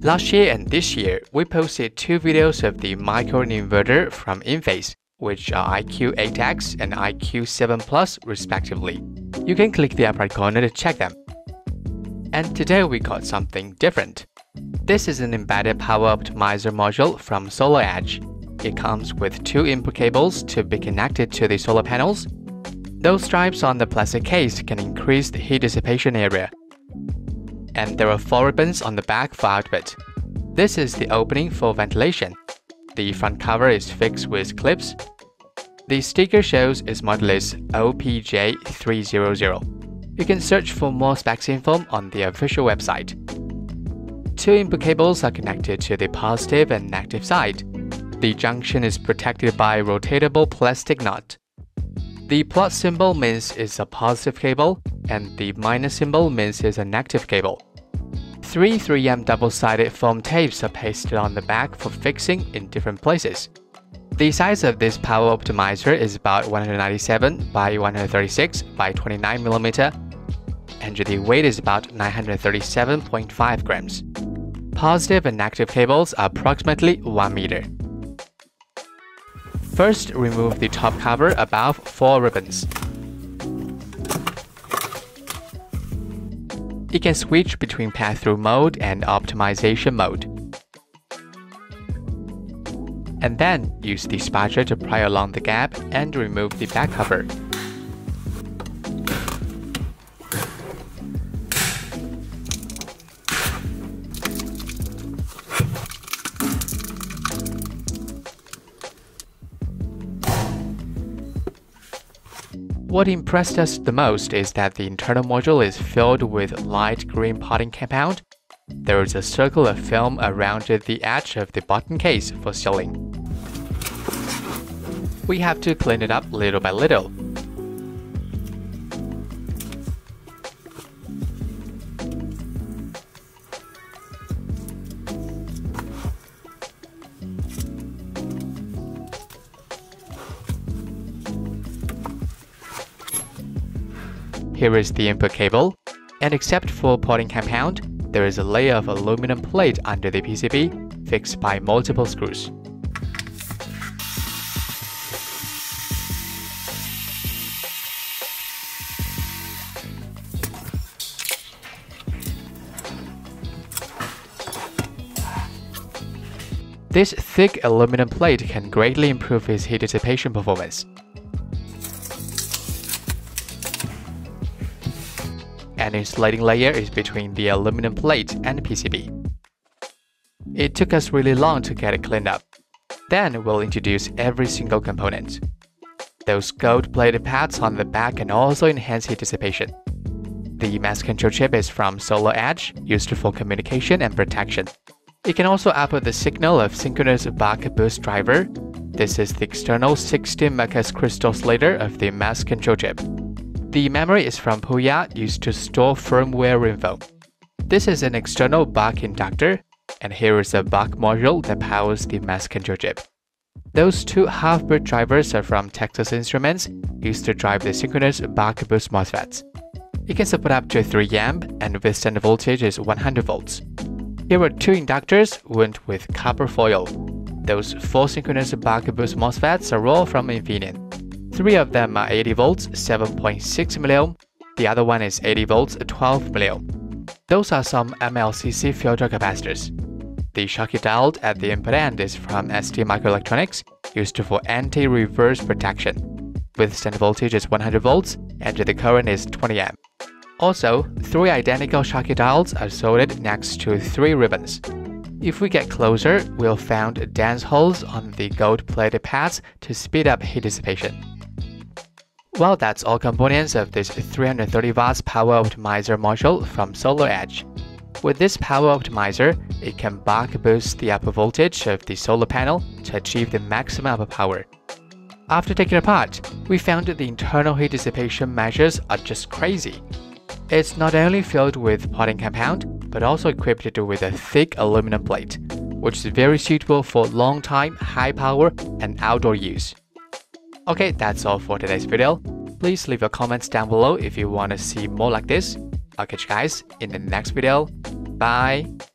Last year and this year, we posted 2 videos of the microinverter from Infineon, which are IQ8X and IQ7 Plus respectively. You can click the upper corner to check them. And today we got something different. This is an embedded power optimizer module from SolarEdge. It comes with 2 input cables to be connected to the solar panels. Those stripes on the plastic case can increase the heat dissipation area. And there are 4 ribbons on the back for output. This is the opening for ventilation. The front cover is fixed with clips. The sticker shows its model is OPJ300. You can search for more specs info on the official website. 2 input cables are connected to the positive and negative side. The junction is protected by a rotatable plastic nut. The plus symbol means it's a positive cable, and the minus symbol means it's a negative cable. 3 3M double-sided foam tapes are pasted on the back for fixing in different places. The size of this power optimizer is about 197 by 136 by 29 mm, and the weight is about 937.5 grams. Positive and negative cables are approximately 1 meter. First, remove the top cover above 4 ribbons. You can switch between pass-through mode and optimization mode. And then use the spatula to pry along the gap and remove the back cover. What impressed us the most is that the internal module is filled with light green potting compound. There is a circle of film around the edge of the bottom case for sealing. We have to clean it up little by little. Here is the input cable, and except for potting compound, there is a layer of aluminum plate under the PCB, fixed by multiple screws. This thick aluminum plate can greatly improve its heat dissipation performance. An insulating layer is between the aluminum plate and PCB. It took us really long to get it cleaned up. Then we'll introduce every single component. Those gold-plated pads on the back can also enhance heat dissipation. The mass control chip is from SolarEdge, used for communication and protection. It can also output the signal of Synchronous buck boost driver. This is the external 16 MHz crystal oscillator of the mass control chip. The memory is from Puya, used to store firmware info. This is an external buck inductor, and here is a buck module that powers the mass control chip. Those 2 half-bridge drivers are from Texas Instruments, used to drive the Synchronous buck boost MOSFETs. It can support up to 3 amp, and the standard voltage is 100 volts. Here are 2 inductors wound with copper foil. Those 4 Synchronous buck boost MOSFETs are all from Infineon. 3 of them are 80 volts, 7.6 mA. The other one is 80 volts, 12 mA. Those are some MLCC filter capacitors. The Schottky diode at the input end is from STMicroelectronics, used for anti-reverse protection. With standard voltage is 100 volts, and the current is 20 amp. Also, 3 identical Schottky diodes are soldered next to 3 ribbons. If we get closer, we'll find dense holes on the gold-plated pads to speed up heat dissipation. Well, that's all components of this 330 watts power optimizer module from SolarEdge. With this power optimizer, it can buck boost the upper voltage of the solar panel to achieve the maximum upper power. After taking it apart, we found that the internal heat dissipation measures are just crazy. It's not only filled with potting compound, but also equipped with a thick aluminum plate, which is very suitable for long time, high power, and outdoor use. Okay, that's all for today's video. Please leave your comments down below if you want to see more like this. I'll catch you guys in the next video. Bye!